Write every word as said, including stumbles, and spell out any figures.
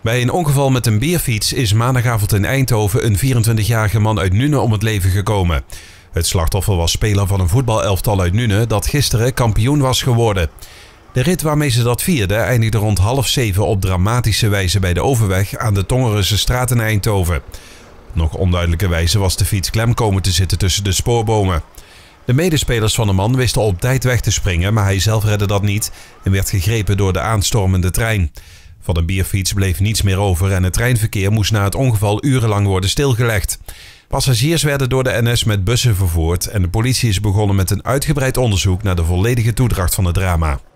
Bij een ongeval met een bierfiets is maandagavond in Eindhoven een vierentwintigjarige man uit Nuenen om het leven gekomen. Het slachtoffer was speler van een voetbalelftal uit Nuenen dat gisteren kampioen was geworden. De rit waarmee ze dat vierden eindigde rond half zeven op dramatische wijze bij de overweg aan de Tongerensestraat in Eindhoven. Op nog onduidelijke wijze was de fiets klem komen te zitten tussen de spoorbomen. De medespelers van de man wisten op tijd weg te springen, maar hij zelf redde dat niet en werd gegrepen door de aanstormende trein. Van een bierfiets bleef niets meer over en het treinverkeer moest na het ongeval urenlang worden stilgelegd. Passagiers werden door de N S met bussen vervoerd en de politie is begonnen met een uitgebreid onderzoek naar de volledige toedracht van het drama.